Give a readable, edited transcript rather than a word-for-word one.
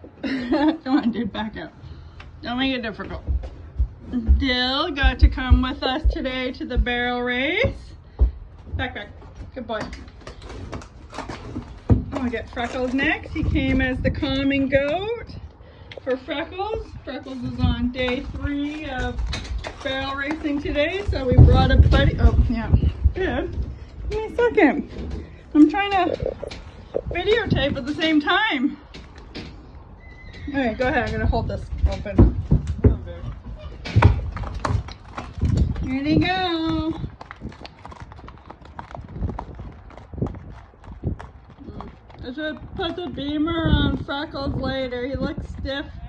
Come on, dude, back up. Don't make it difficult. Dill got to come with us today to the barrel race. Back. Good boy. I'll get Freckles next. He came as the calming goat for Freckles. Freckles is on day 3 of barrel racing today, so we brought a buddy. Oh, yeah. Good. Give me a second. I'm trying to videotape at the same time. All right, go ahead. I'm gonna hold this open. Here they go. I should put the beamer on Freckles later. He looks stiff